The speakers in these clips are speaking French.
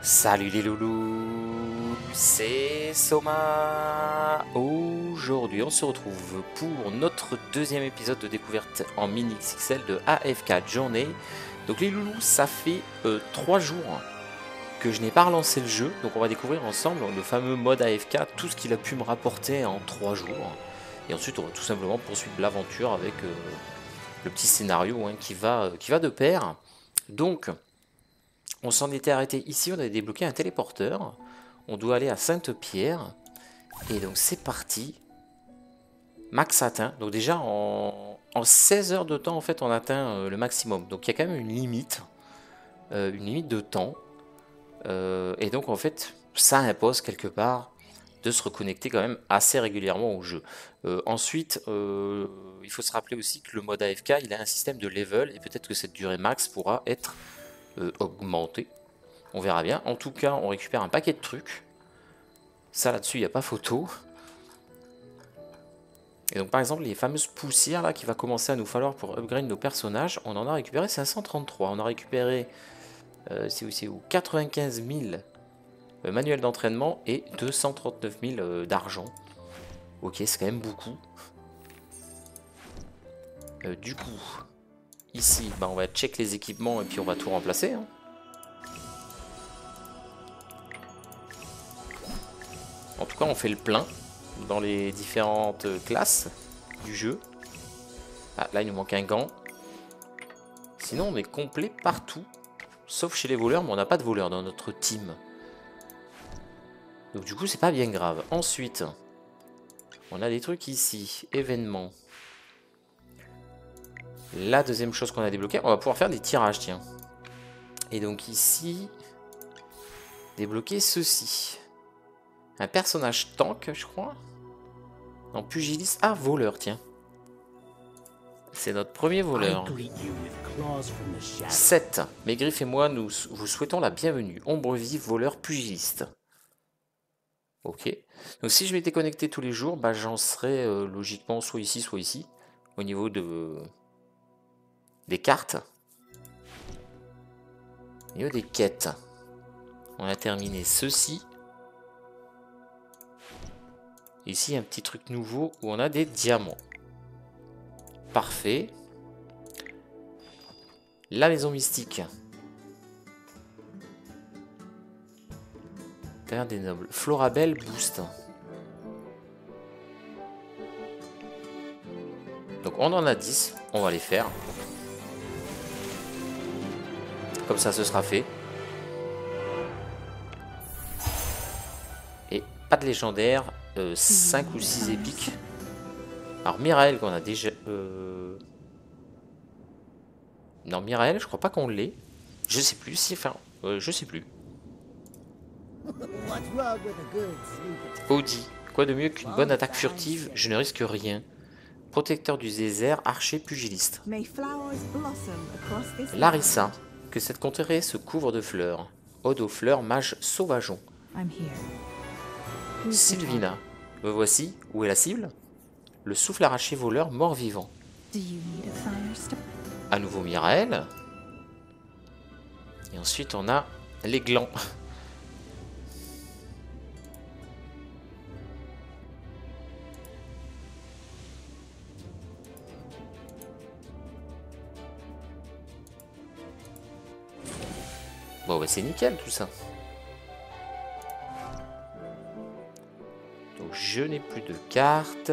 Salut les loulous, c'est Soma. Aujourd'hui on se retrouve pour notre deuxième épisode de découverte en mini XXL de AFK Journey. Donc les loulous, ça fait 3 jours que je n'ai pas relancé le jeu, donc on va découvrir ensemble le fameux mode AFK, tout ce qu'il a pu me rapporter en 3 jours. Et ensuite on va tout simplement poursuivre l'aventure avec le petit scénario qui va de pair. Donc on s'en était arrêté ici, on avait débloqué un téléporteur. On doit aller à Sainte-Pierre. Et donc c'est parti. Max atteint. Donc déjà en 16 heures de temps en fait on atteint le maximum. Donc il y a quand même une limite de temps. Et donc en fait ça impose quelque part de se reconnecter quand même assez régulièrement au jeu. Ensuite il faut se rappeler aussi que le mode AFK il a un système de level. Et peut-être que cette durée max pourra être augmenté. On verra bien. En tout cas, on récupère un paquet de trucs. Ça, là-dessus, il n'y a pas photo. Et donc, par exemple, les fameuses poussières là qu'il va commencer à nous falloir pour upgrade nos personnages, on en a récupéré 533. On a récupéré, c'est où 95 000 manuels d'entraînement et 239 000 d'argent. Ok, c'est quand même beaucoup. Du coup, ici, bah, on va check les équipements et puis on va tout remplacer. Hein. En tout cas, on fait le plein dans les différentes classes du jeu. Ah, là, il nous manque un gant. Sinon, on est complet partout. Sauf chez les voleurs, mais on n'a pas de voleurs dans notre team. Donc du coup, c'est pas bien grave. Ensuite, on a des trucs ici. Événements. La deuxième chose qu'on a débloquée, on va pouvoir faire des tirages, tiens. Et donc ici, débloquer ceci. Un personnage tank, je crois. Non, pugiliste. Ah, voleur, tiens. C'est notre premier voleur. 7. Maigriff et moi, nous vous souhaitons la bienvenue. Ombre vive, voleur, pugiliste. Ok. Donc si je m'étais connecté tous les jours, bah, j'en serais logiquement soit ici, au niveau des cartes. Au niveau des quêtes. On a terminé ceci. Ici, un petit truc nouveau où on a des diamants. Parfait. La maison mystique. Terre des nobles. Florabelle boost. Donc on en a 10. On va les faire. Comme ça, ce sera fait. Et pas de légendaire. 5 ou 6 épiques. Alors Mirael qu'on a déjà... Non, Mirael, je crois pas qu'on l'ait. Je sais plus si... Enfin, je sais plus. Audi. Quoi de mieux qu'une bonne attaque furtive? Je ne risque rien. Protecteur du désert, archer pugiliste. Larissa. Que cette contrée se couvre de fleurs. Ode aux fleurs, mage sauvageon. Sylvina. Me voici. Où est la cible? Le souffle arraché voleur, mort-vivant. À nouveau Mirael. Et ensuite on a les glands. Bon bah c'est nickel tout ça. Donc je n'ai plus de cartes.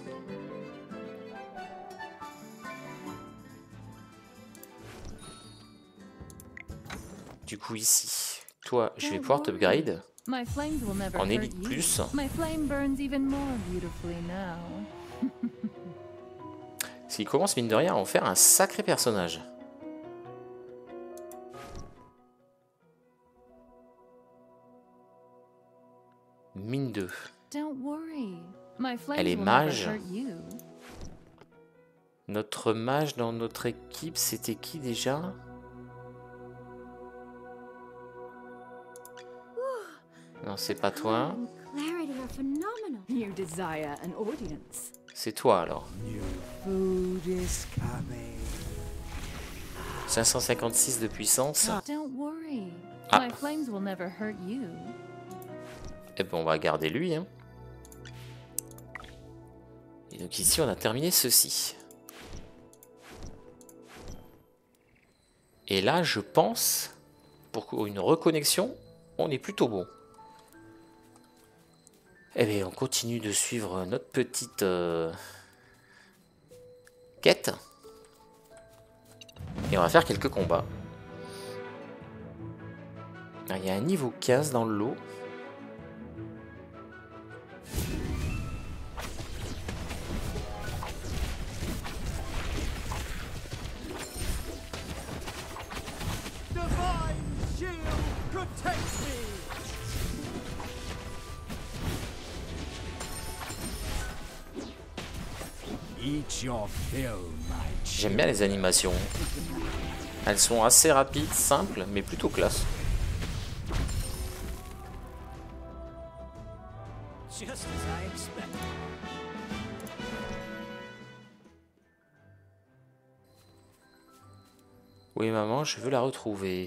Du coup ici, toi je vais pouvoir t'upgrade en élite plus. Ce qui commence mine de rien à en faire un sacré personnage. Mine 2. Elle est mage. Notre mage dans notre équipe, c'était qui déjà? Non, c'est pas toi. C'est toi alors. 556 de puissance. Don't worry. Ah. My flames will never hurt you. Et ben on va garder lui. Hein. Et donc ici on a terminé ceci. Et là je pense, pour une reconnexion, on est plutôt bon. Eh bien on continue de suivre notre petite quête. Et on va faire quelques combats. Ah, il y a un niveau 15 dans le lot. J'aime bien les animations. Elles sont assez rapides, simples, mais plutôt classe. Oui maman, je veux la retrouver.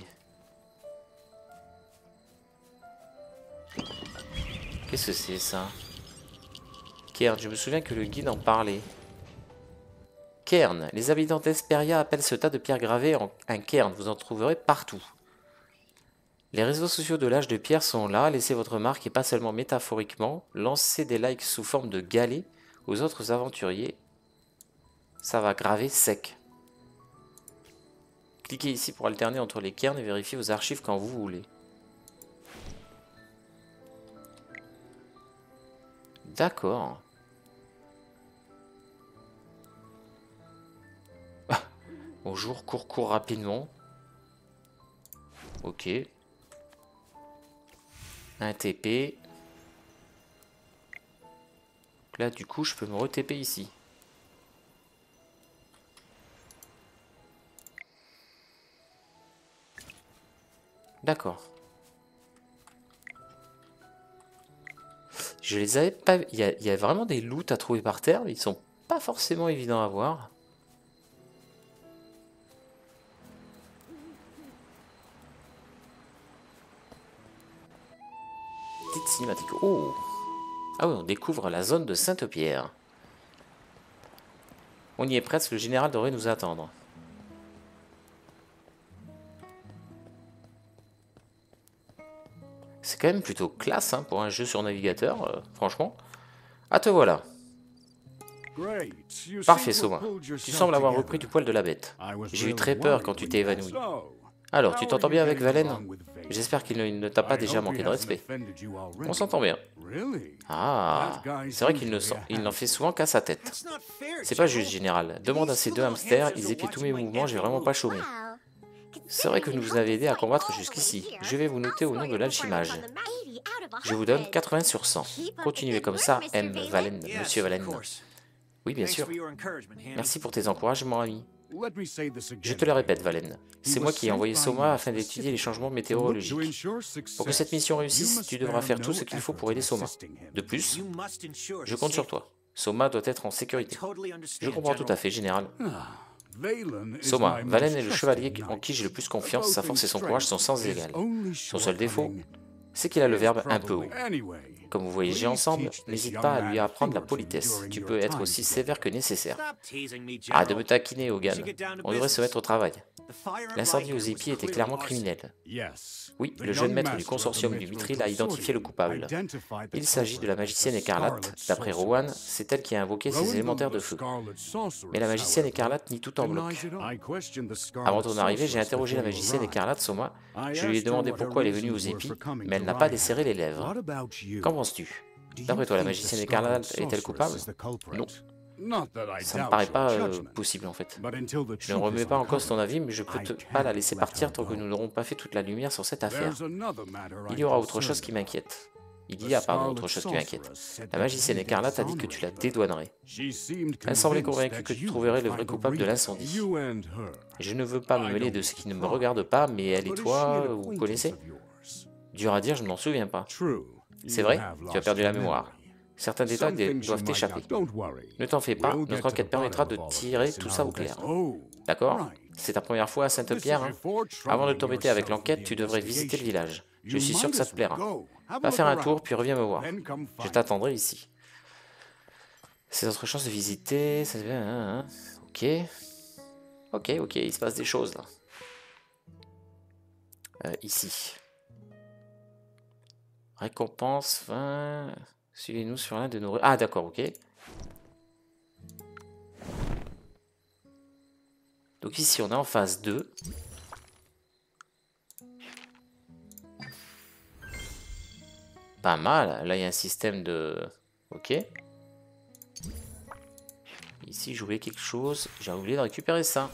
Qu'est-ce que c'est ça? Cairn, je me souviens que le guide en parlait. Cairn, les habitants d'Hesperia appellent ce tas de pierres gravées un cairn, vous en trouverez partout. Les réseaux sociaux de l'âge de pierre sont là, laissez votre marque et pas seulement métaphoriquement, lancez des likes sous forme de galets aux autres aventuriers. Ça va graver sec. Cliquez ici pour alterner entre les cairns et vérifiez vos archives quand vous voulez. D'accord. Ah, bonjour, cours rapidement. Ok. Un TP. Là, du coup, je peux me re-TP ici. D'accord. Je les avais pas... Il y a vraiment des loots à trouver par terre, mais ils sont pas forcément évidents à voir. Petite cinématique. Oh! Ah oui, on découvre la zone de Sainte-Pierre. On y est presque, le général devrait nous attendre. C'est quand même plutôt classe hein, pour un jeu sur navigateur, franchement. Ah te voilà. Parfait Soma. Tu sembles avoir repris du poil de la bête. J'ai eu très peur quand tu t'es évanoui. Alors, tu t'entends bien avec Valen? J'espère qu'il ne t'a pas déjà manqué de respect. On s'entend bien. Ah, c'est vrai qu'il n'en fait souvent qu'à sa tête. C'est pas juste, général. Demande à ces deux hamsters, ils épient tous mes mouvements, j'ai vraiment pas chômé. C'est vrai que vous nous avez aidé à combattre jusqu'ici. Je vais vous noter au nom de l'alchimage. Je vous donne 80 sur 100. Continuez comme ça, M. Valen, Monsieur Valen. Oui, bien sûr. Merci pour tes encouragements, ami. Je te le répète, Valen. C'est moi qui ai envoyé Soma afin d'étudier les changements météorologiques. Pour que cette mission réussisse, tu devras faire tout ce qu'il faut pour aider Soma. De plus, je compte sur toi. Soma doit être en sécurité. Je comprends tout à fait, général. Soma, Valen est le chevalier en qui j'ai le plus confiance, sa force et son courage sont sans égal. Son seul défaut, c'est qu'il a le verbe un peu haut. Comme vous voyagez ensemble, n'hésite pas à lui apprendre la politesse. Tu peux être aussi sévère que nécessaire. Arrête de me taquiner, Hogan. On devrait se mettre au travail. L'incendie aux épis était clairement criminel. Oui, le jeune maître du consortium du Mithril a identifié le coupable. Il s'agit de la magicienne écarlate. D'après Rowan, c'est elle qui a invoqué ces élémentaires de feu. Mais la magicienne écarlate nie tout en bloc. Avant ton arrivée, j'ai interrogé la magicienne écarlate, Soma. Je lui ai demandé pourquoi elle est venue aux épis, mais elle n'a pas desserré les lèvres. Qu'en penses-tu? D'après toi, la magicienne écarlate est-elle coupable? Non. Ça me paraît pas possible en fait. Je ne remets pas en cause ton avis, mais je peux pas la laisser partir tant que nous n'aurons pas fait toute la lumière sur cette affaire. Il y aura autre chose qui m'inquiète. Il y a, pardon, autre chose qui m'inquiète. La magicienne écarlate a dit que tu la dédouanerais. Elle semblait convaincue que tu trouverais le vrai coupable de l'incendie. Je ne veux pas me mêler de ce qui ne me regarde pas, mais elle et toi, vous connaissez? Dur à dire, je ne m'en souviens pas. C'est vrai? Tu as perdu la mémoire. Certains détails doivent t'échapper. Ne t'en fais pas, notre enquête permettra de tirer tout ça au clair. D'accord? C'est ta première fois à Sainte-Pierre, hein? Avant de t'embêter avec l'enquête, tu devrais visiter le village. Je suis sûr que ça te plaira. Va faire un tour, puis reviens me voir. Je t'attendrai ici. C'est notre chance de visiter... Ok. Ok, il se passe des choses, là. Ici. Récompense, 20... Suivez-nous sur l'un de nos... Ah, d'accord, ok. Donc ici, on est en phase 2. Pas mal. Là, il y a un système de... Ok. Ici, je voulais quelque chose. J'ai oublié de récupérer ça.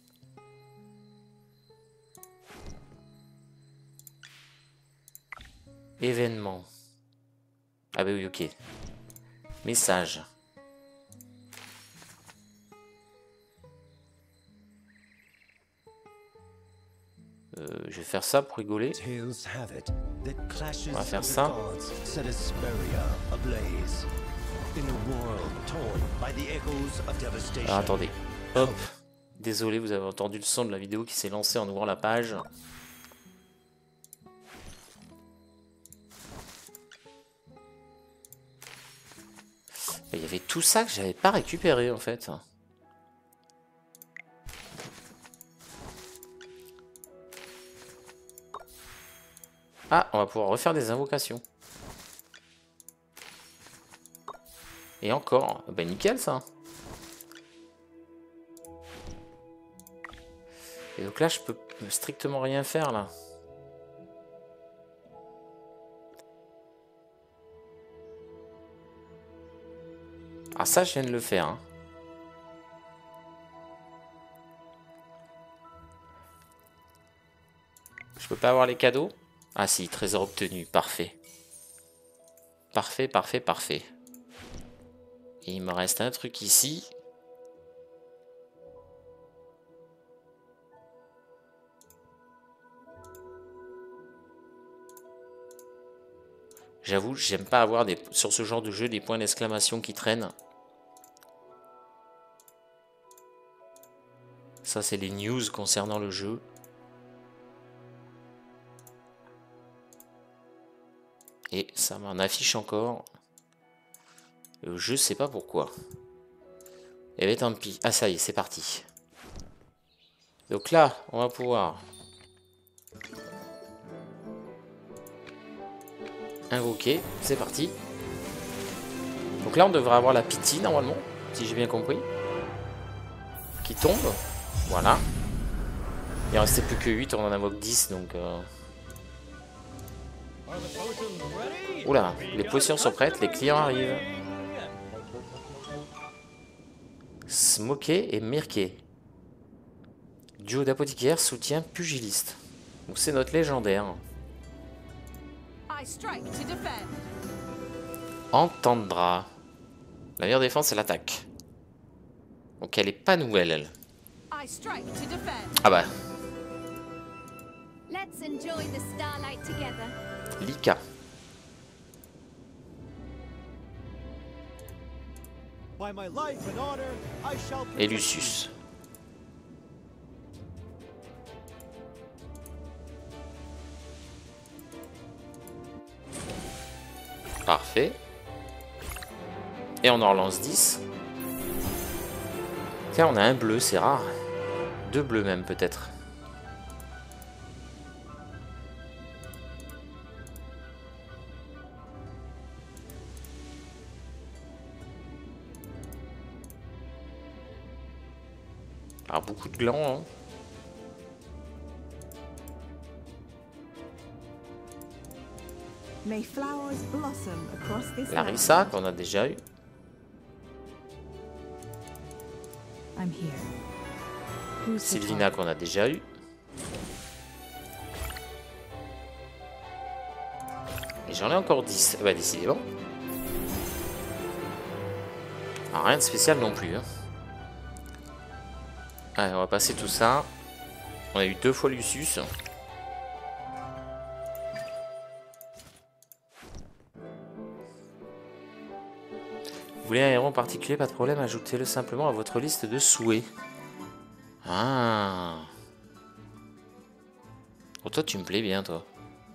Événement. Ah bah oui, ok. Message. Je vais faire ça pour rigoler. On va faire ça. Alors attendez. Hop. Désolé, vous avez entendu le son de la vidéo qui s'est lancée en ouvrant la page. Il y avait tout ça que j'avais pas récupéré en fait. Ah, on va pouvoir refaire des invocations. Et encore, ben nickel ça. Et donc là, je peux strictement rien faire là. Ah ça, je viens de le faire. Hein. Je peux pas avoir les cadeaux? Ah si, trésor obtenu, parfait. Parfait. Et il me reste un truc ici. J'avoue, j'aime pas avoir sur ce genre de jeu des points d'exclamation qui traînent. Ça, c'est les news concernant le jeu. Et ça m'en affiche encore. Je sais pas pourquoi. Eh bien, tant pis. Ah, ça y est, c'est parti. Donc là, on va pouvoir invoquer. C'est parti. Donc là, on devrait avoir la pitié, normalement, si j'ai bien compris. Qui tombe. Voilà. Il en restait plus que 8, on en invoque 10, donc... Oula, les potions sont prêtes, les clients arrivent. Smokey et Mirkey. Duo d'apothicaire soutient pugiliste. Donc c'est notre légendaire. Entendra. La meilleure défense, c'est l'attaque. Donc elle est pas nouvelle, elle. Ah bah. Lika. Et Lucius. Parfait. Et on en relance 10. Tiens, on a un bleu, c'est rare. 2 bleus même, peut-être. Alors, beaucoup de glands, hein. Larissa, qu'on a déjà eu. Sylvina, qu'on a déjà eu. Et j'en ai encore 10. Bah, décidément. Alors, rien de spécial non plus. Hein. Allez, on va passer tout ça. On a eu 2 fois Lucius. Vous voulez un héros en particulier? Pas de problème, ajoutez-le simplement à votre liste de souhaits. Ah. Oh, toi, tu me plais bien, toi.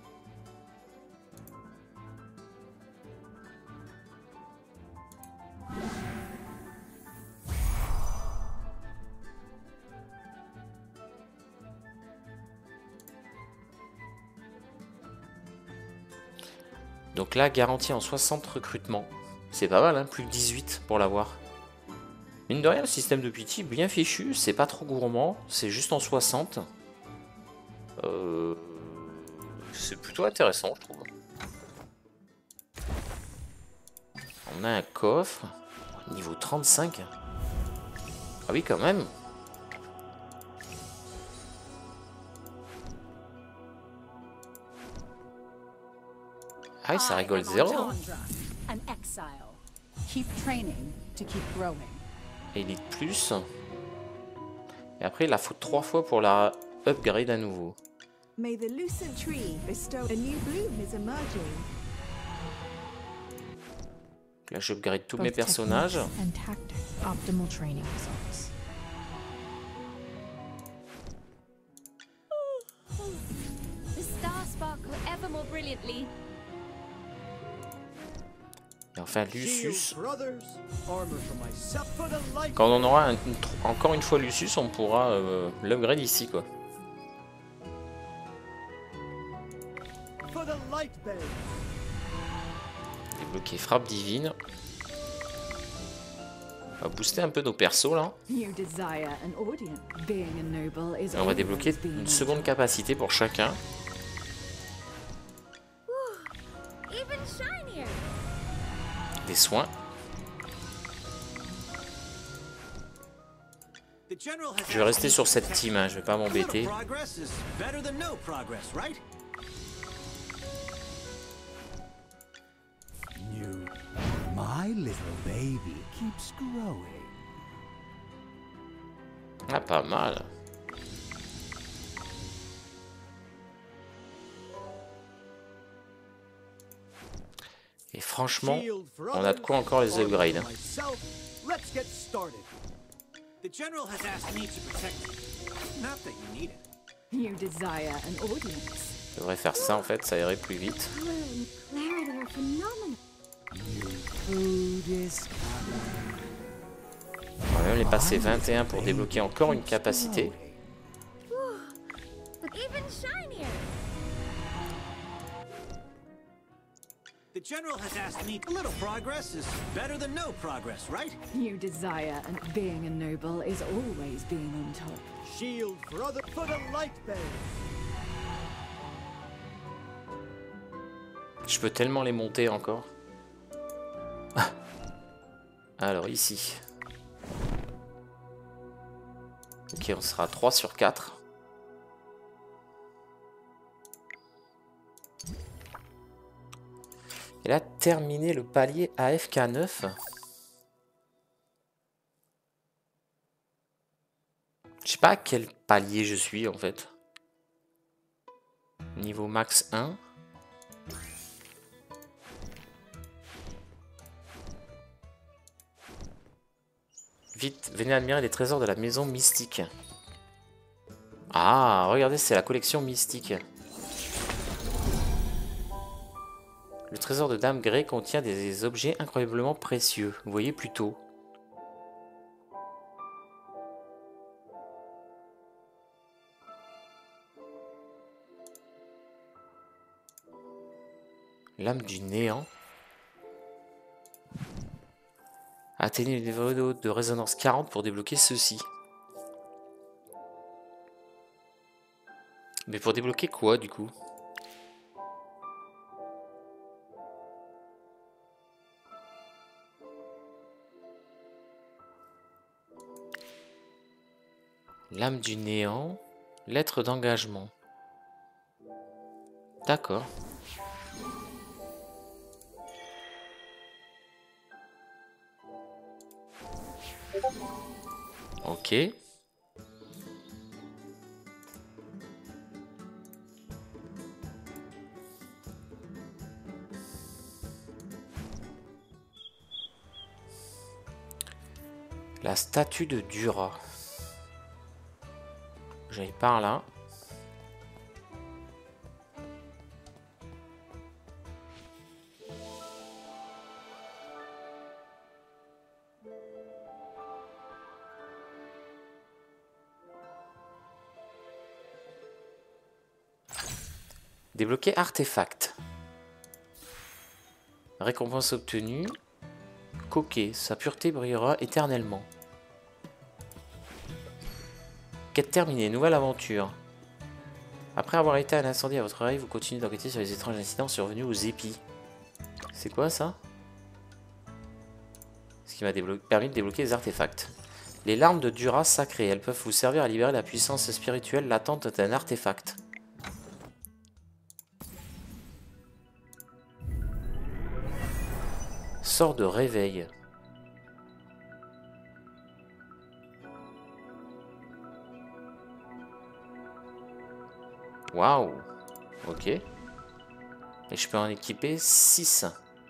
Donc là, garantie en 60 recrutements. C'est pas mal, hein, plus que 18 pour l'avoir. Mine de rien, le système de pitié bien fichu, c'est pas trop gourmand, c'est juste en 60. C'est plutôt intéressant, je trouve. On a un coffre, niveau 35. Ah oui, quand même. Ah oui, ça rigole zéro. Hein. An exile. Keep training to keep growing. Elite plus. Et après, il la faut 3 fois pour la upgrade à nouveau. May the lucent tree bestow a new bloom is emerging. Là, j'upgrade tous mes personnages. And tactics. Optimal training results. The stars sparkle ever more brilliantly. Et enfin, Lucius. Quand on aura encore une fois Lucius, on pourra l'upgrade ici, quoi. Débloquer frappe divine. On va booster un peu nos persos là. Et on va débloquer une seconde capacité pour chacun. Even shinier. Des soins. Je vais rester sur cette team, hein, je vais pas m'embêter. My little baby keeps growing. Ah, pas mal. Et franchement, on a de quoi encore les upgrades. Je devrais faire ça en fait, ça irait plus vite. On va même les passer 21 pour débloquer encore une capacité. Even shinier. The general has asked me. A little progress is better than no progress, right? New desire and being a noble is always being on top. Shield for the light band. Je peux tellement les monter encore. Alors ici. Ok, on sera 3 sur 4. Et là, terminer le palier AFK 9. Je sais pas à quel palier je suis en fait. Niveau max 1. Vite, venez admirer les trésors de la maison mystique. Ah, regardez, c'est la collection mystique. Le trésor de Dame Grey contient des objets incroyablement précieux. Vous voyez plutôt. L'âme du néant. Atteignez le niveau de résonance 40 pour débloquer ceci. Mais pour débloquer quoi du coup? L'âme du néant. Lettre d'engagement. D'accord. Ok. La statue de Dura. j'aille par là. Débloquer artefact. Récompense obtenue. Coquet, sa pureté brillera éternellement. Quête terminée, nouvelle aventure. Après avoir été un incendie à votre oreille, vous continuez d'enquêter sur les étranges incidents survenus aux épis. C'est quoi ça? Ce qui m'a permis de débloquer les artefacts. Les larmes de Dura sacrées, elles peuvent vous servir à libérer la puissance spirituelle latente d'un artefact. Sort de réveil. Waouh. Ok. Et je peux en équiper 6.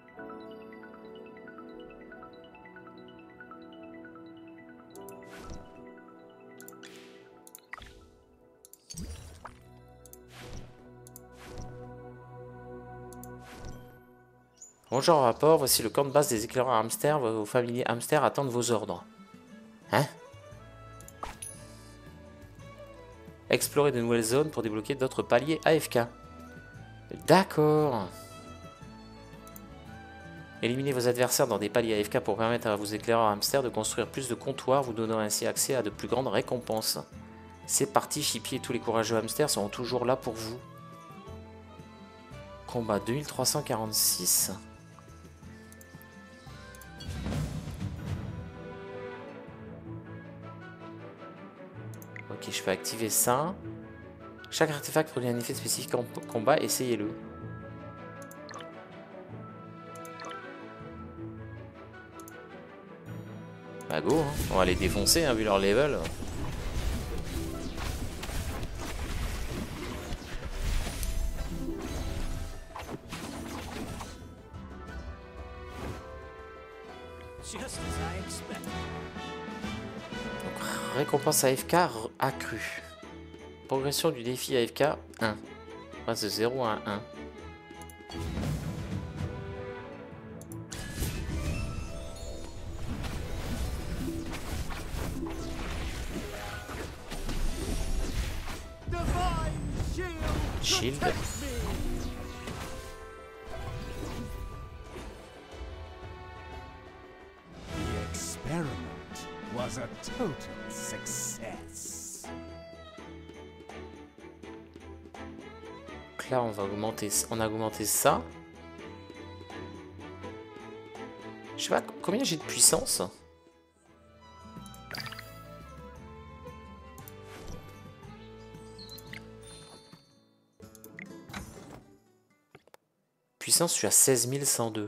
Bonjour rapport, voici le camp de base des éclaireurs hamsters. Vos familiers hamsters attendent vos ordres. Hein? Explorer de nouvelles zones pour débloquer d'autres paliers AFK. D'accord. Éliminez vos adversaires dans des paliers AFK pour permettre à vos éclaireurs hamsters de construire plus de comptoirs, vous donnant ainsi accès à de plus grandes récompenses. C'est parti, Chippy et tous les courageux hamsters seront toujours là pour vous. Combat 2346. Ok, je peux activer ça. Chaque artefact produit un effet spécifique en combat, essayez-le. Bah go, hein. On va les défoncer, hein, vu leur level. Récompense AFK accrue. Progression du défi AFK 1. On passe de 0 à 1. Shield. The experiment was a total success. Donc là, on va augmenter. On a augmenté ça. Je sais pas combien j'ai de puissance. Puissance, je suis à 16 102.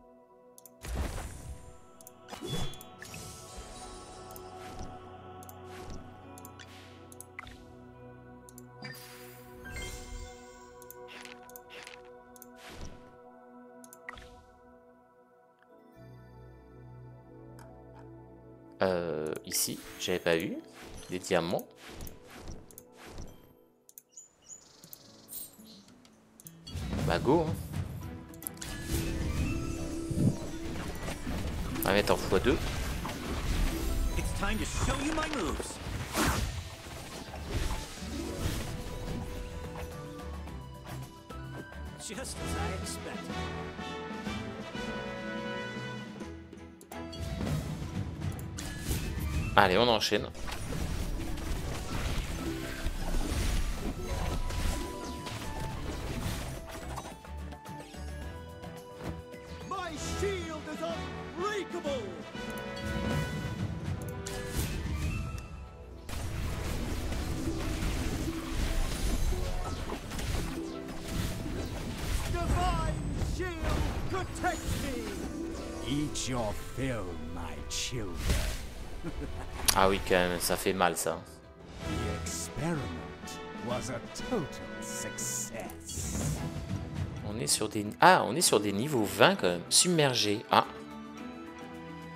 Ici, j'avais pas vu des diamants. Bah go, hein. On va mettre en x2. It's time to show you my moves. Just as I expected. Allez, on enchaîne. My shield is unbreakable. Divine shield protects me. Eat your fill, my children. Ah oui, quand même, ça fait mal ça. The experiment was a total success. On est sur des... Ah, on est sur des niveaux 20 quand même. Submergé. Ah.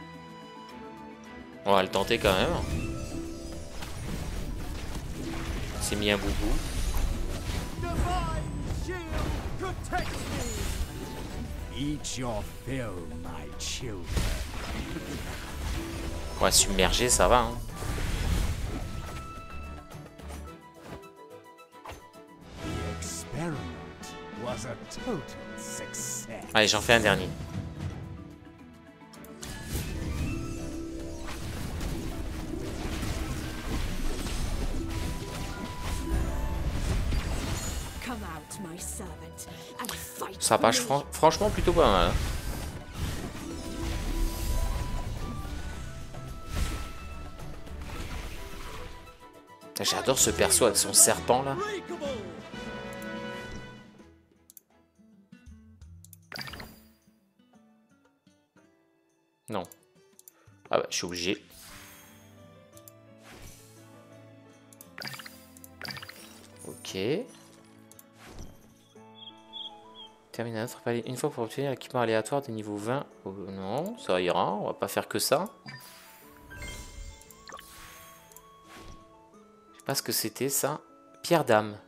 On va le tenter quand même. s'est mis un boubou. Eat your fill, my children. Ouais, submerger, ça va. Hein. The experiment was a total success. Allez, j'en fais un dernier. Come out, my servant, and fight. Ça passe franchement plutôt pas mal. Hein. J'adore ce perso avec son serpent là. Non. Ah bah je suis obligé. Ok. Terminer notre palier une fois pour obtenir l'équipement aléatoire des niveaux 20. Oh, non, ça ira, on va pas faire que ça. Je sais pas ce que c'était ça. Pierre d'âme.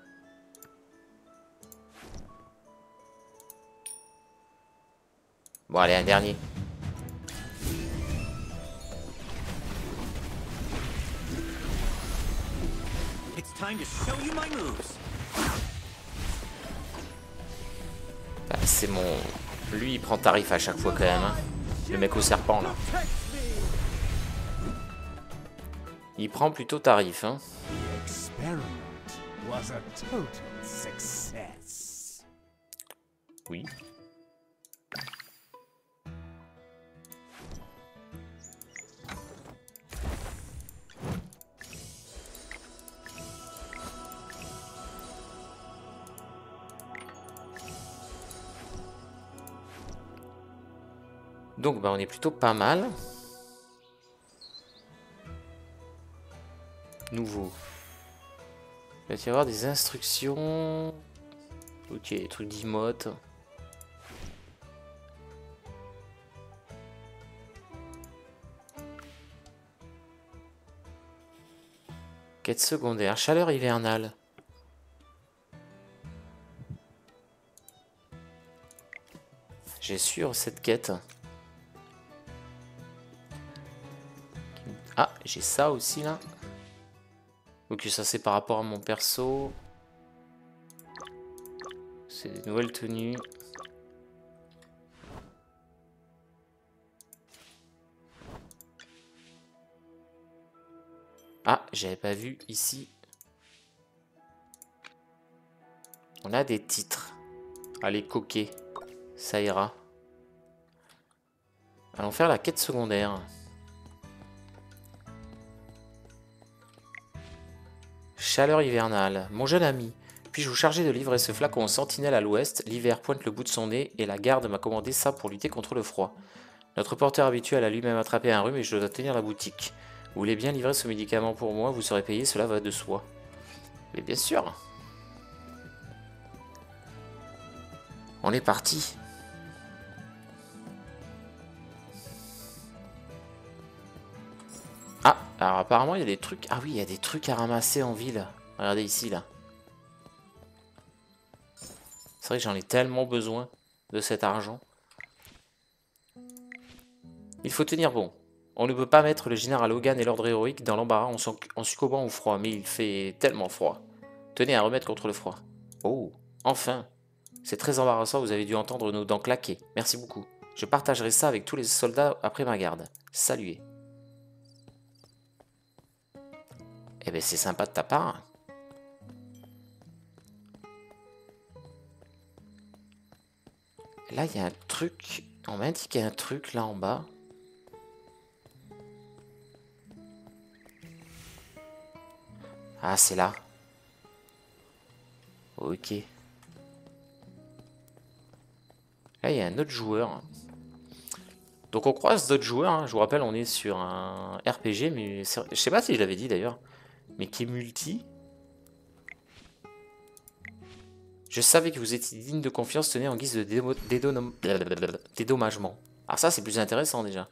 Bon allez, un dernier. It's time to show you my moves. Bah, c'est mon... Lui il prend tarif à chaque fois quand même. Hein. Le mec au serpent là. Il prend plutôt tarif. Hein. The experiment was a total success. Oui. Donc bah on est plutôt pas mal. Nouveau. Il va y avoir des instructions. Ok, des trucs d'emote. Quête secondaire, chaleur hivernale. J'ai sur cette quête. Ah, j'ai ça aussi là. Ok, ça c'est par rapport à mon perso. C'est des nouvelles tenues. Ah, j'avais pas vu ici. On a des titres. Allez, coquet. Ça ira. Allons faire la quête secondaire. Chaleur hivernale. Mon jeune ami, puis-je vous charger de livrer ce flacon aux sentinelles à l'ouest? L'hiver pointe le bout de son nez et la garde m'a commandé ça pour lutter contre le froid. Notre porteur habituel a lui-même attrapé un rhume et je dois tenir la boutique. Vous voulez bien livrer ce médicament pour moi? Vous serez payé, cela va de soi. Mais bien sûr. On est parti. Ah, alors apparemment il y a des trucs. Ah oui, il y a des trucs à ramasser en ville. Regardez ici là. C'est vrai que j'en ai tellement besoin de cet argent. Il faut tenir bon. On ne peut pas mettre le général Hogan et l'ordre héroïque dans l'embarras en succombant au froid, mais il fait tellement froid. Tenez à remettre contre le froid. Oh, enfin. C'est très embarrassant, vous avez dû entendre nos dents claquer. Merci beaucoup. Je partagerai ça avec tous les soldats après ma garde. Saluez. Eh ben c'est sympa de ta part. Là, il y a un truc. On m'a indiqué un truc là en bas. Ah, c'est là. Ok. Là, il y a un autre joueur. Donc on croise d'autres joueurs. Hein. Je vous rappelle, on est sur un RPG, mais je sais pas si je l'avais dit d'ailleurs, mais qui est multi. Je savais que vous étiez digne de confiance, tenez en guise de dédommagement. Ah ça c'est plus intéressant déjà.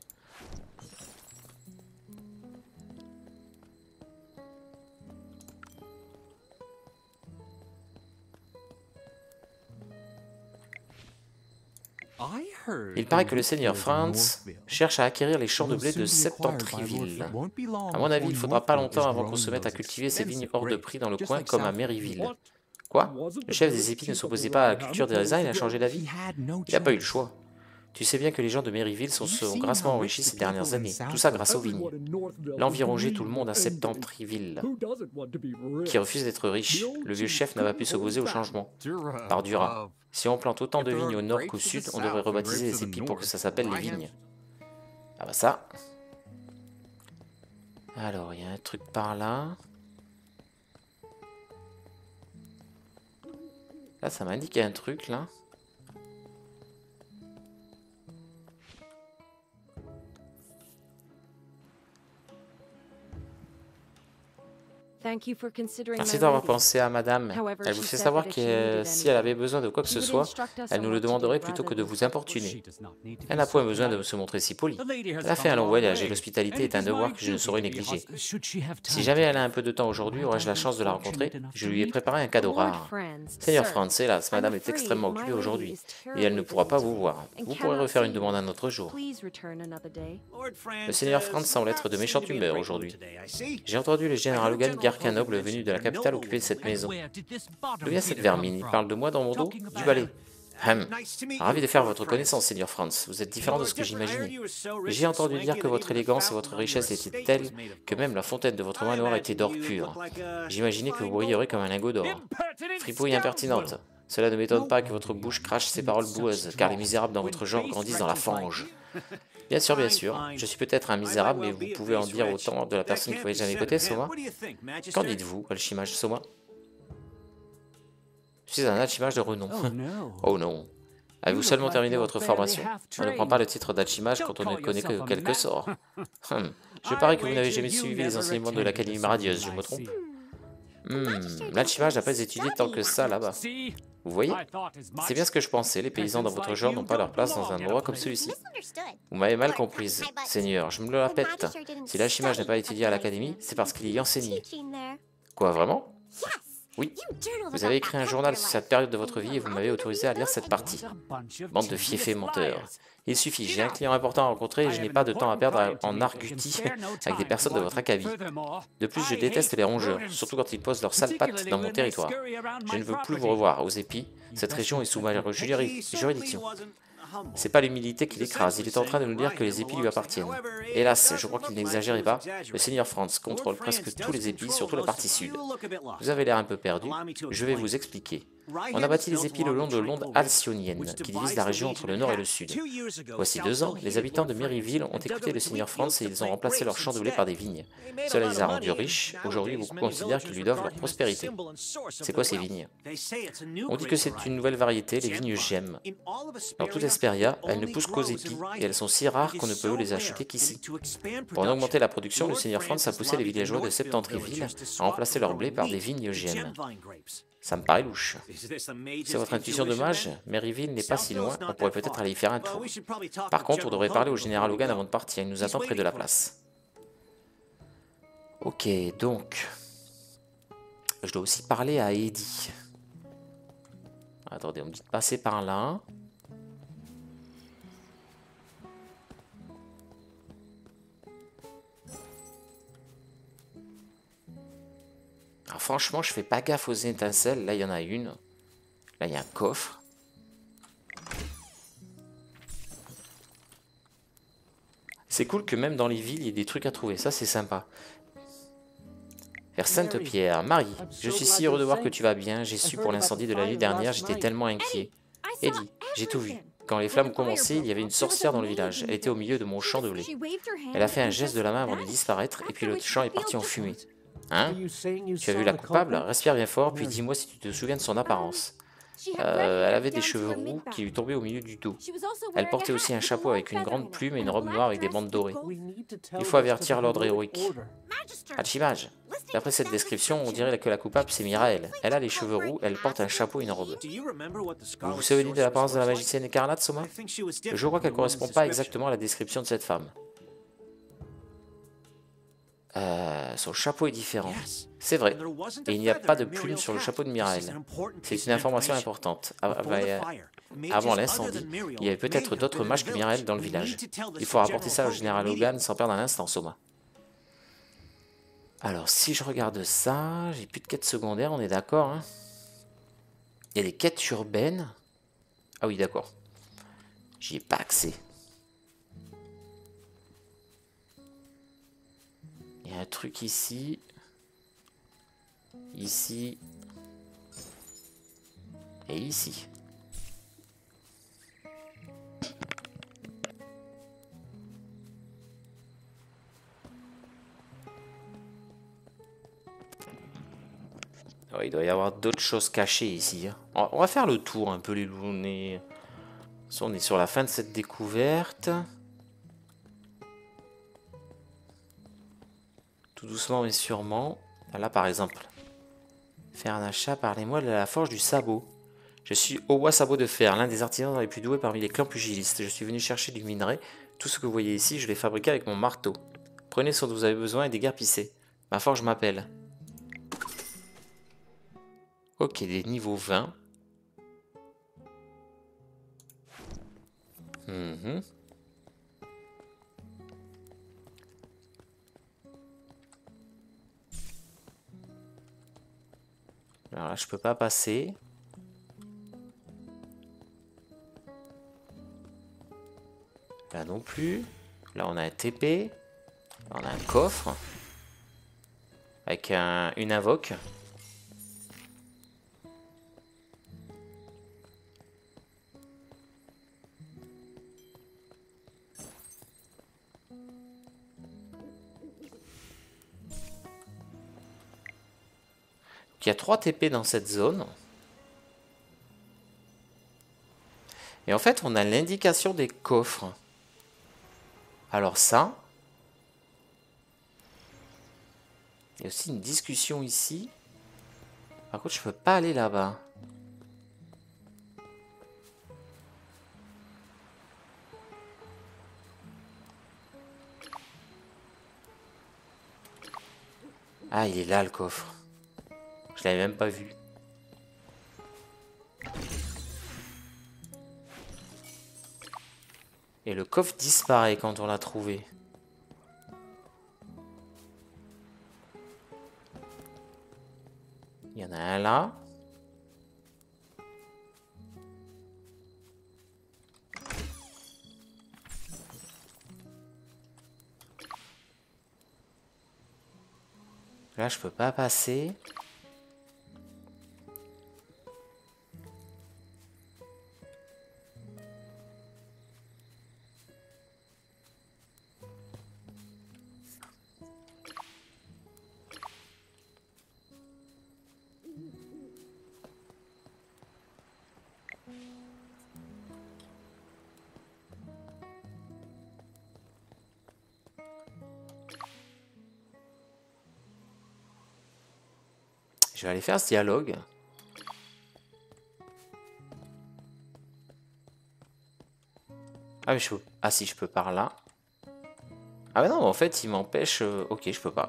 Il paraît que le seigneur Franz cherche à acquérir les champs de blé de Septentriville. À mon avis, il faudra pas longtemps avant qu'on se mette à cultiver ces vignes hors de prix dans le coin comme à Maryville. Quoi? Le chef des épis ne s'opposait pas à la culture des raisins, il a changé d'avis? Il n'a pas eu le choix. Tu sais bien que les gens de Maryville sont grassement enrichis ces dernières années, tout ça grâce aux vignes. L'environger tout le monde à Septentriville, qui refuse d'être riche. Le vieux chef n'a pas pu s'opposer au changement. Par Dura. Si on plante autant de vignes au nord qu'au sud, on devrait rebaptiser les épis pour que ça s'appelle les vignes. Ah bah ça. Alors, il y a un truc par là. Là, ça m'indique qu'il y a un truc, là. Merci d'avoir pensé à madame. Elle vous fait savoir que si elle avait besoin de quoi que ce soit, elle nous le demanderait plutôt que de vous importuner. Elle n'a point besoin de se montrer si polie. Elle a fait un long voyage et l'hospitalité est un devoir que je ne saurais négliger. Si jamais elle a un peu de temps aujourd'hui, aurais-je la chance de la rencontrer? Je lui ai préparé un cadeau rare. Seigneur Franz, hélas, madame est extrêmement occupée aujourd'hui et elle ne pourra pas vous voir. Vous pourrez refaire une demande un autre jour. Le seigneur Franz semble être de méchante humeur aujourd'hui. J'ai entendu le général Logan dire qu'un noble venu de la capitale occupait cette maison. D'où vient cette vermine? Il parle de moi dans mon dos? Du balai. Ravi de faire votre connaissance, seigneur Franz. Vous êtes différent de ce que j'imaginais. J'ai entendu dire que votre élégance et votre richesse étaient telles que même la fontaine de votre manoir était d'or pur. J'imaginais que vous brillerez comme un lingot d'or. Fripouille impertinente. Cela ne m'étonne pas que votre bouche crache ces paroles boueuses, car les misérables dans votre genre grandissent dans la fange. Bien sûr, je suis peut-être un misérable, mais vous pouvez en dire autant de la personne que vous n'avez jamais cotée, Soma. Qu'en dites-vous, Alchimage Soma? Je suis un alchimage de renom. Oh non. Avez-vous seulement terminé votre formation? On ne prend pas le titre d'alchimage quand on ne connaît que quelques sorts. Je parie que vous n'avez jamais suivi les enseignements de l'Académie Radieuse, je me trompe? L'alchimage n'a pas étudié tant que ça là-bas. Vous voyez? C'est bien ce que je pensais, les paysans dans votre genre n'ont pas leur place dans un endroit comme celui-ci. Vous m'avez mal comprise, Seigneur, je me le répète. Si l'alchimage n'a pas étudié à l'Académie, c'est parce qu'il y enseignait. Quoi, vraiment? Oui. Vous avez écrit un journal sur cette période de votre vie et vous m'avez autorisé à lire cette partie. Bande de fiefés menteurs. Il suffit, j'ai un client important à rencontrer et je n'ai pas de temps à perdre en argutie avec des personnes de votre acabit. De plus, je déteste les rongeurs, surtout quand ils posent leurs sales pattes dans mon territoire. Je ne veux plus vous revoir aux épis. Cette région est sous ma juridiction. C'est pas l'humilité qui l'écrase, il est en train de nous dire que les épis lui appartiennent. Hélas, je crois qu'il n'exagérait pas, le seigneur Franz contrôle presque tous les épis, surtout la partie sud. Vous avez l'air un peu perdu, je vais vous expliquer. On a bâti les épis le long de l'onde alcyonienne, qui divise la région entre le nord et le sud. Voici 2 ans, les habitants de Maryville ont écouté le seigneur Franz et ils ont remplacé leurs champs de blé par des vignes. Cela les a rendus riches, aujourd'hui beaucoup considèrent qu'ils lui doivent leur prospérité. C'est quoi ces vignes? On dit que c'est une nouvelle variété, les vignes gemmes. Dans toute Hesperia, elles ne poussent qu'aux épis, et elles sont si rares qu'on ne peut les acheter qu'ici. Pour en augmenter la production, le seigneur Franz a poussé les villageois de Septentriville à remplacer leur blé par des vignes gemmes. Ça me paraît louche. C'est votre intuition de mage? Maryville n'est pas si loin, on pourrait peut-être aller y faire un tour. Par contre, on devrait parler au général Logan avant de partir, il nous attend près de la place. Ok, donc... Je dois aussi parler à Eddie. Attendez, on me dit de passer par là. Alors franchement, je fais pas gaffe aux étincelles. Là, il y en a une. Là, il y a un coffre. C'est cool que même dans les villes, il y ait des trucs à trouver. Ça, c'est sympa. Vers Sainte-Pierre. Marie, je suis si heureux de voir que tu vas bien. J'ai su pour l'incendie de la nuit dernière, j'étais tellement inquiet. Eddie, j'ai tout vu. Quand les flammes ont commencé, il y avait une sorcière dans le village. Elle était au milieu de mon champ de blé. Elle a fait un geste de la main avant de disparaître, et puis le champ est parti en fumée. Hein? Tu as vu la coupable? Respire bien fort, puis dis-moi si tu te souviens de son apparence. Elle avait des cheveux roux qui lui tombaient au milieu du dos. Elle portait aussi un chapeau avec une grande plume et une robe noire avec des bandes dorées. Il faut avertir l'ordre héroïque. Archimage, d'après cette description, on dirait que la coupable c'est Mirael. Elle a les cheveux roux, elle porte un chapeau et une robe. Vous vous souvenez de l'apparence de la magicienne écarlate, Soma? Je crois qu'elle ne correspond pas exactement à la description de cette femme. Son chapeau est différent. Yes. C'est vrai. And there wasn't Et a il n'y a feather pas de in plume Muriel's sur le cap. chapeau de This Mirael. is an important piece C'est une of information information. importante. Before the fire, Avant mages l'incendie, other than Muriel il y avait peut-être may have d'autres been in mages the que Mirael village. dans le We village. need to tell this Il faut to rapporter ça au General général Hogan Hogan sans perdre un instant, Soma. Alors, si je regarde ça, j'ai plus de quêtes secondaires, on est d'accord, hein? Il y a des quêtes urbaines. Ah oui, d'accord. J'y ai pas accès. Il y a un truc ici. Ici. Et ici. Ouais, il doit y avoir d'autres choses cachées ici, hein. On va faire le tour un peu, les loups. On est sur la fin de cette découverte. Tout doucement mais sûrement. Là par exemple. Faire un achat, parlez-moi de la forge du sabot. Je suis Owa Sabot de Fer, l'un des artisans les plus doués parmi les clans pugilistes. Je suis venu chercher du minerai. Tout ce que vous voyez ici, je l'ai fabriqué avec mon marteau. Prenez ce dont vous avez besoin et déguerpissez. Ma forge m'appelle. Ok, des niveaux 20. Alors là, je peux pas passer. Là non plus. Là, on a un TP. Là, on a un coffre. Avec une invoque. Il y a 3 TP dans cette zone. Et en fait, on a l'indication des coffres. Alors ça. Il y a aussi une discussion ici. Par contre, je peux pas aller là-bas. Ah, il est là le coffre. Je l'avais même pas vu. Et le coffre disparaît quand on l'a trouvé. Il y en a un là. Là, je peux pas passer. Je vais aller faire ce dialogue. Ah mais je peux... Ah si, je peux par là. Ah mais non, en fait, il m'empêche... Ok, je peux pas.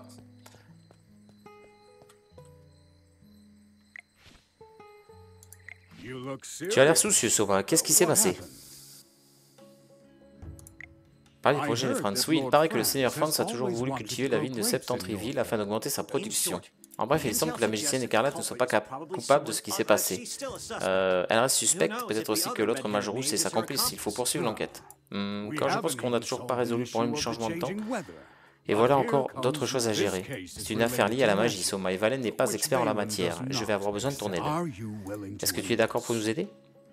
Tu as l'air soucieux, Soma. Qu'est-ce qui s'est passé? Parlez du projet de Franz. Oui, il paraît que le seigneur Franz a toujours voulu cultiver la vigne de Septentreville afin d'augmenter sa production. En bref, il semble que la magicienne écarlate ne soit pas coupable de ce qui s'est passé. Elle reste suspecte, peut-être aussi que l'autre mage rouge c'est sa complice. Il faut poursuivre l'enquête. Quand je pense qu'on n'a toujours pas résolu le problème du changement de temps. Et voilà encore d'autres choses à gérer. C'est une affaire liée à la magie, Soma, et Valen n'est pas expert en la matière. Je vais avoir besoin de ton aide. Est-ce que tu es d'accord pour nous aider?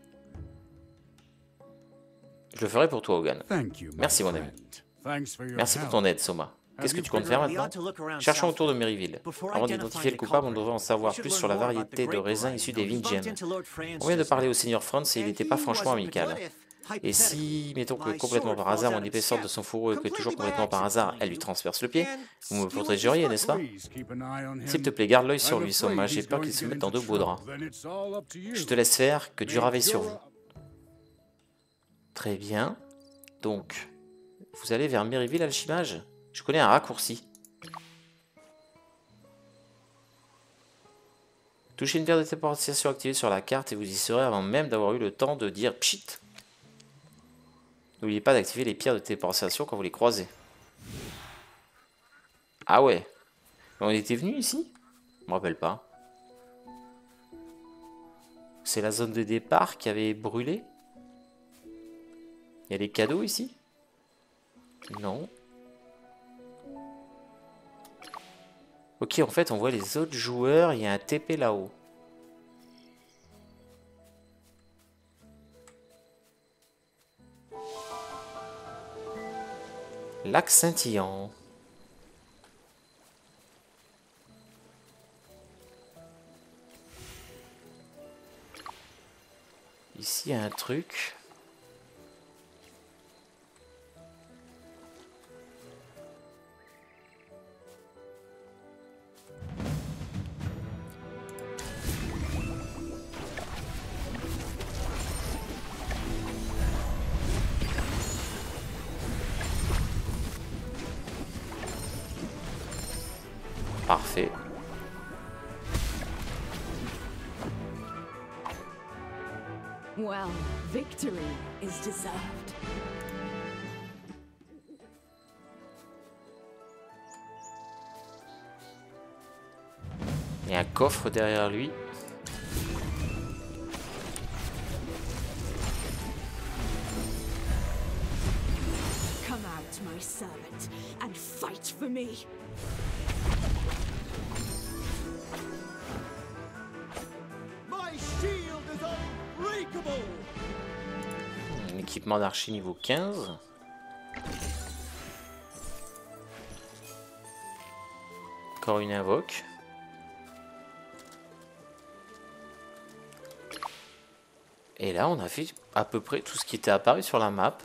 Je le ferai pour toi, Hogan. Merci, mon ami. Merci pour ton aide, Soma. Qu'est-ce que tu comptes faire maintenant? Cherchons autour de Maryville. Avant d'identifier le coupable, on devrait en savoir plus sur la variété de raisins issus des vignes gemmes. On vient de parler au seigneur Franz et il n'était pas franchement amical. Et si, mettons que complètement par hasard, mon épée sorte de son fourreau et que toujours complètement par hasard, elle lui transperce le pied, vous me protégeriez, n'est-ce pas? S'il te plaît, garde l'œil sur lui, Soma, j'ai peur qu'il se mette dans de beaux draps. Je te laisse faire, que Dieu raveille sur vous. Très bien. Donc, vous allez vers Maryville, Alchimage? Je connais un raccourci. Touchez une pierre de téléportation activée sur la carte et vous y serez avant même d'avoir eu le temps de dire pchit. N'oubliez pas d'activer les pierres de téléportation quand vous les croisez. Ah ouais. On était venu ici? Je me rappelle pas. C'est la zone de départ qui avait brûlé? Il y a des cadeaux ici? Non. Ok, en fait, on voit les autres joueurs. Il y a un TP là-haut. Lac scintillant. Ici, il y a un truc. Parfait. Well, victory is deserved. Il y a un coffre derrière lui. Come out, my servant, and fight for me. My shield is unbreakable. Un équipement d'archi niveau 15. Encore une invoque. Et là, on a fait à peu près tout ce qui était apparu sur la map.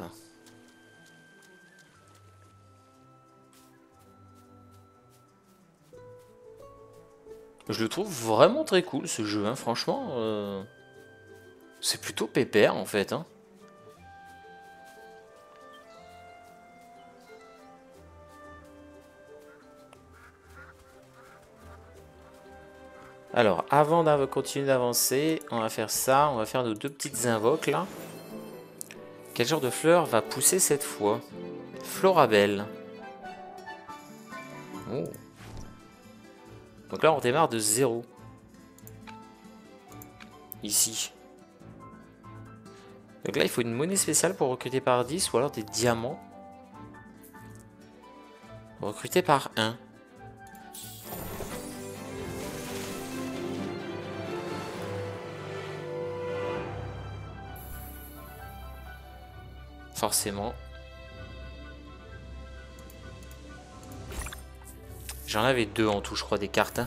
Je le trouve vraiment très cool ce jeu, hein. Franchement. C'est plutôt pépère en fait. Hein. Alors, avant de continuer d'avancer, on va faire ça. On va faire nos deux petites invoques là. Quel genre de fleur va pousser cette fois? Florabelle. Oh. Donc là, on démarre de 0. Ici. Donc là, il faut une monnaie spéciale pour recruter par 10 ou alors des diamants. Recruter par 1. Forcément. J'en avais 2 en tout, je crois, des cartes. Hein.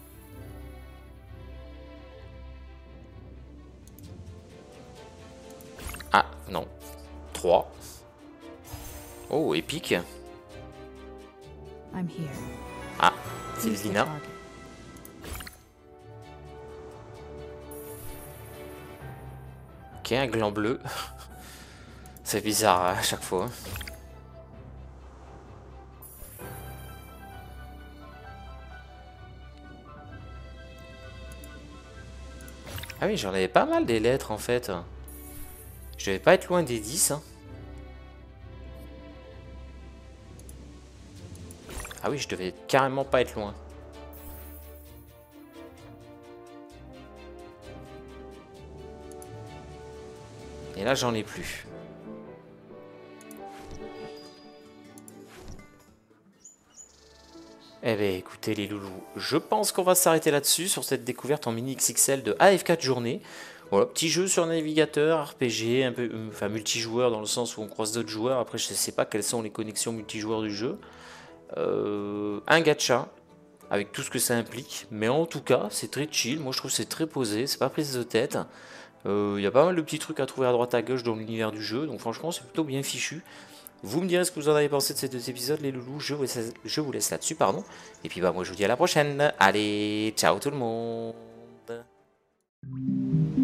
Ah, non. 3. Oh, épique. I'm here. Ah, c'est Who's the Zina. target? Ok, un gland bleu. C'est bizarre à chaque fois. Ah oui, j'en avais pas mal des lettres en fait. Je devais pas être loin des 10. Hein. Ah oui, je devais carrément pas être loin. Et là, j'en ai plus. Eh bien écoutez les loulous, je pense qu'on va s'arrêter là-dessus sur cette découverte en mini XXL de AF4 journée. Voilà, petit jeu sur navigateur, RPG, un peu, enfin multijoueur dans le sens où on croise d'autres joueurs. Après je ne sais pas quelles sont les connexions multijoueurs du jeu. Un gacha, avec tout ce que ça implique. Mais en tout cas, c'est très chill, moi je trouve que c'est très posé, c'est pas prise de tête. Il y a pas mal de petits trucs à trouver à droite à gauche dans l'univers du jeu, donc franchement c'est plutôt bien fichu. Vous me direz ce que vous en avez pensé de ces deux épisodes, les loulous. Je vous laisse là-dessus, pardon. Et puis bah moi je vous dis à la prochaine. Allez, ciao tout le monde.